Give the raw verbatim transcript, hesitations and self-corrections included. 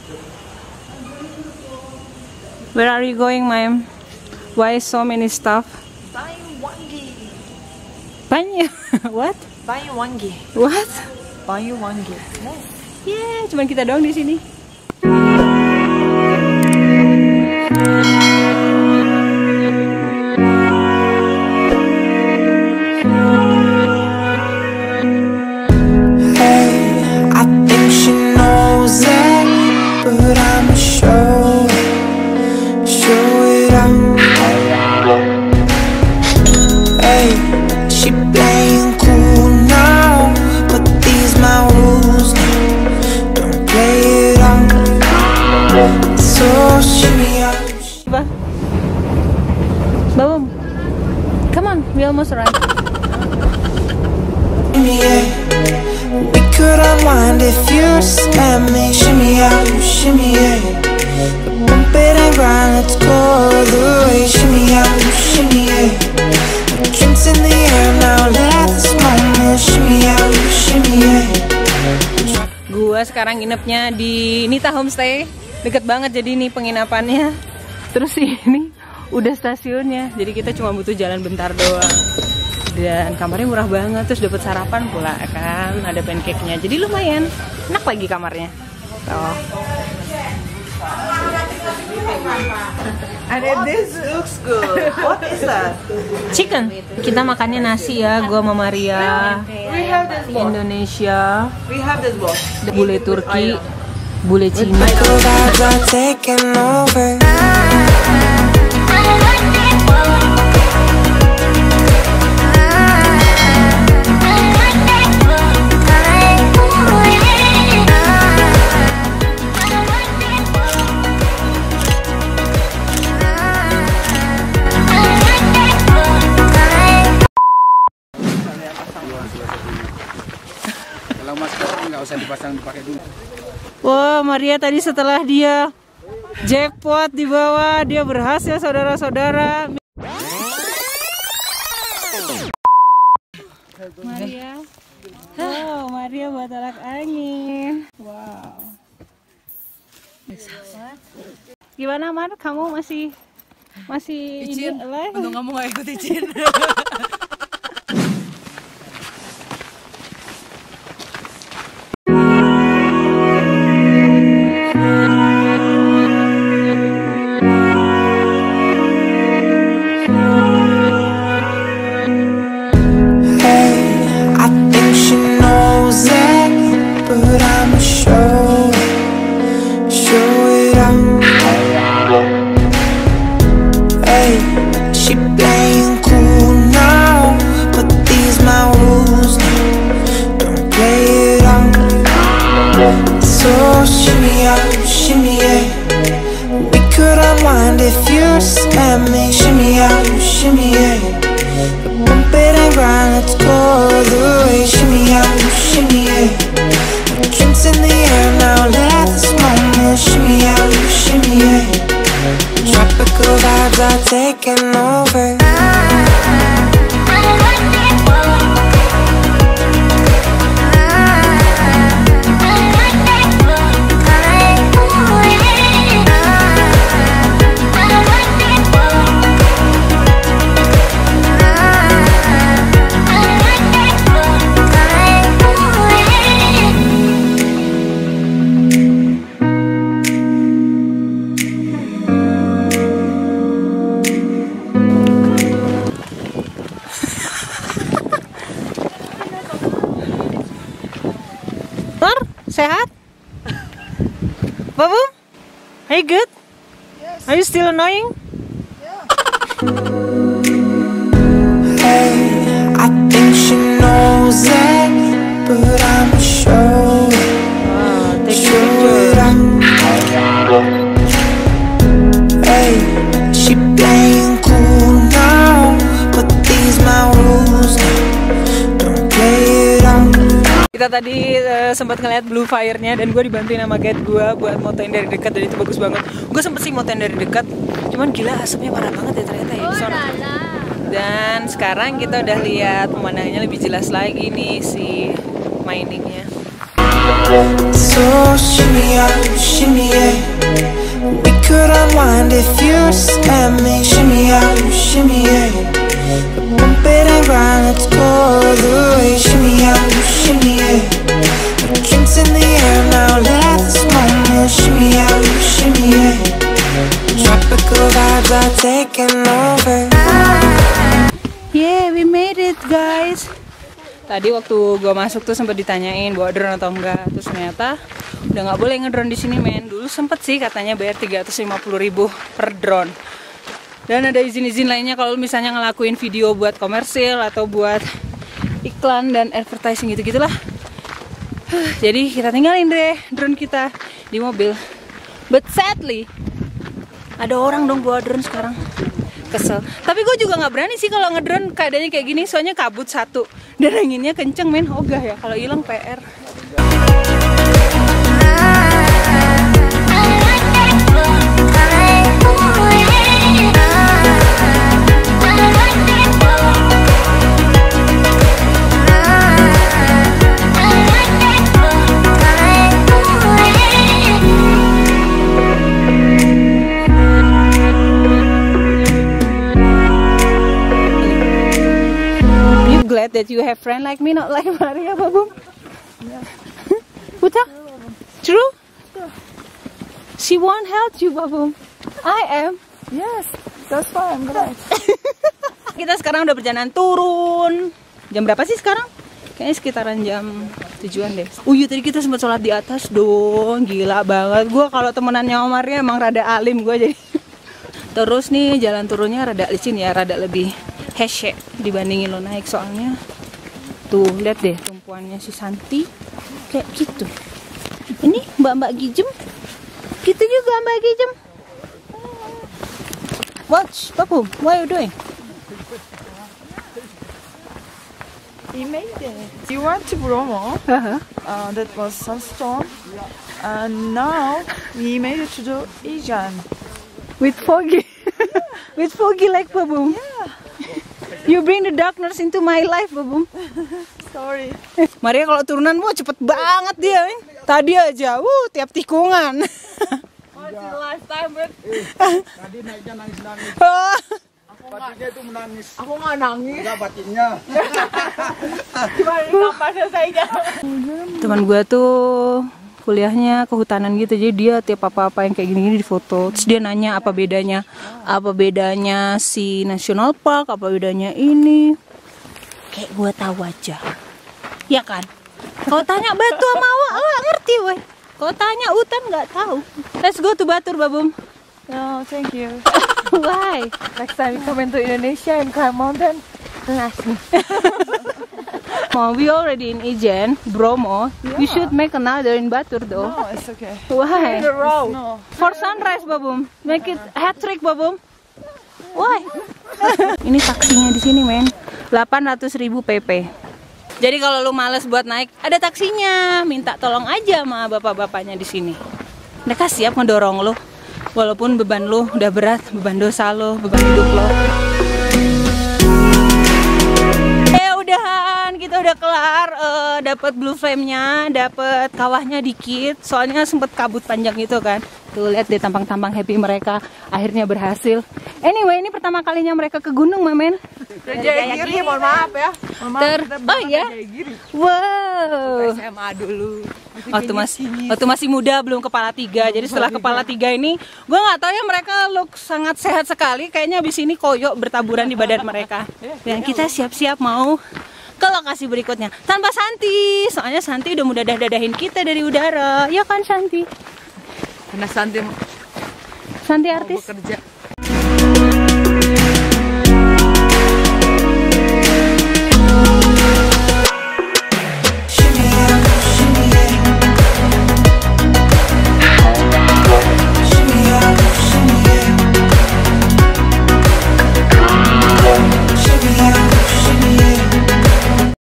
Where are you going, ma'am? Why so many stuff? Buying wangi. Banyak. What? Buying wangi. What? Buying wangi. Yeah, cuman kita doang di sini. Babum, come on, we almost arrived. We could unwind if you let me. Shimmy out, shimmy yeah. Bump it and grind, let's go the way. Shimmy out, shimmy yeah. Drinks in the air now, let this moment. Shimmy out, shimmy yeah. Gua sekarang nginepnya di Nita Homestay, deket banget jadi ini penginapannya. Terus ini udah stasiunnya, jadi kita cuma butuh jalan bentar doang. Dan kamarnya murah banget, terus dapat sarapan pula kan, ada pancake-nya, jadi lumayan enak lagi kamarnya. Oh. And this looks good. What is that? Chicken. Kita makannya nasi ya, gua sama Maria. We have this bowl. Indonesia. We have this bowl. Bule Turki, bule Cina. Michael vibes are taking over. Kalau masker nggak usah dipasang, dipakai dulu. Wah, Maria tadi setelah dia jackpot di bawah, dia berhasil saudara-saudara. Maria, wow, Maria buat anak angin. Wow. Gimana, Mar? Kamu masih masih Ijen. ini? Untung kamu nggak ikut Ijen. If you let me. Shimmy out, shimmy yeah. Bump it and grind, let's go the way. Shimmy out, shimmy yeah. Drinks in the air now, let this moment. Shimmy out, shimmy yeah. Tropical vibes are taking over. Sehat? Babu? Are you good? Yes. Are you still annoying? Yeah. Hey, I think she knows that, but I'm sure. Wow, take Sure pictures. Hey, she playing cool now, but these my rules. Don't play it out. Kita tadi uh, sempat ngeliat blue fire-nya dan gue dibantuin sama guide gue buat motoin dari dekat dan itu bagus banget. Gue sempet sih motoin dari dekat, cuman gila asapnya parah banget ya ternyata ya di sana. Dan sekarang kita udah lihat pemandangannya lebih jelas lagi nih si miningnya. So oh shimmy yeah, shimmy yeah. We could unwind if you just let me. Shimmy yeah, shimmy yeah. Bump it and grind, let's go the way. Shimmy yeah, shimmy yeah. Drinks in the air now, let this moment. Shimmy yeah, shimmy yeah. Tropical vibes are taking over. Yeah, we made it guys. Tadi waktu gua masuk tuh sempat ditanyain bawa drone atau enggak, terus ternyata udah nggak boleh ngedrone di sini men. Dulu sempet sih katanya bayar tiga ratus lima puluh ribu per drone. Dan ada izin-izin lainnya kalau misalnya ngelakuin video buat komersil atau buat iklan dan advertising gitu-gitulah. Jadi kita tinggalin deh drone kita di mobil. But sadly ada orang dong bawa drone sekarang. Kesel. Tapi gue juga nggak berani sih kalau ngedrone keadaannya kayak gini, soalnya kabut satu dan anginnya kenceng men. Ogah ya kalau hilang P R. Glad that you have friend like me, not like Maria, Babum. Yeah. Buta? True? She won't help you, Babum. I am. Yes, that's why I'm glad. Kita sekarang udah perjalanan turun. Jam berapa sih sekarang? Kayaknya sekitaran jam tujuan deh. Oh iya, tadi kita sempat sholat di atas dong. Gila banget. Gue kalau temenannya sama Maria emang rada alim gue jadi. Terus nih jalan turunnya rada licin ya, rada lebih heshe dibandingin lo naik, soalnya tuh lihat deh tumpuannya si Santi kayak gitu. Ini mbak-mbak Gijem gitu juga, mbak Gijem. Watch, Papu, what are you doing? We made it. You went to Bromo. Uh-huh. Uh, that was sunstorm, and now we made it to the Ijen. With foggy, with foggy like Papu. Yeah. You bring the darkness into my life, Babum. Sorry. Maria kalau turunan wah cepet banget dia. Eh. Tadi aja, wuh tiap tikungan. Once in a lifetime, but Tadi naiknya nangis-nangis. Oh. Batinnya itu menangis. aku nggak nangis. Enggak batinnya. Gimana kapan selesainya? Teman gue tuh kuliahnya kehutanan gitu, jadi dia tiap apa-apa yang kayak gini-gini difoto. Terus dia nanya apa bedanya, apa bedanya si National Park, apa bedanya ini. Kayak gue tahu aja, ya kan? Kau tanya Batu sama Awak, Awak ngerti weh. Kau tanya hutan nggak tahu. Let's go to Batur, Babum. No, thank you. Why? Next time you come into Indonesia and climb mountain, then ask me. Oh, we already in Ijen, Bromo. Yeah. We should make another in Batur though. No, it's okay. Why? In a row. No. For sunrise, Babum. Make it hat trick, Babum. Why? Ini taksinya di sini, men. delapan ratus ribu P P. Jadi kalau lu males buat naik, ada taksinya. Minta tolong aja sama bapak-bapaknya di sini. Mereka siap ngedorong lu. Walaupun beban lu udah berat, beban dosa lu, beban hidup lo. Kita udah kelar, uh, dapat blue flame-nya, dapat kawahnya dikit, soalnya sempet kabut panjang gitu kan. Tuh lihat deh tampang-tampang happy mereka, akhirnya berhasil. Anyway, ini pertama kalinya mereka ke gunung, Mamen. Jaya Giri, mohon maaf ya. Mohon maaf, Ter, kita oh ya, wow. S M A dulu. Waktu masih, waktu masih muda belum kepala tiga, jadi setelah kepala tiga ini, gue nggak tahu ya mereka look sangat sehat sekali. Kayaknya abis ini koyok bertaburan di badan mereka. Dan kita siap-siap mau ke lokasi berikutnya tanpa Santi, soalnya Santi udah mau dadah-dadahin kita dari udara, ya kan Santi? Karena Santi Santi artis. bekerja.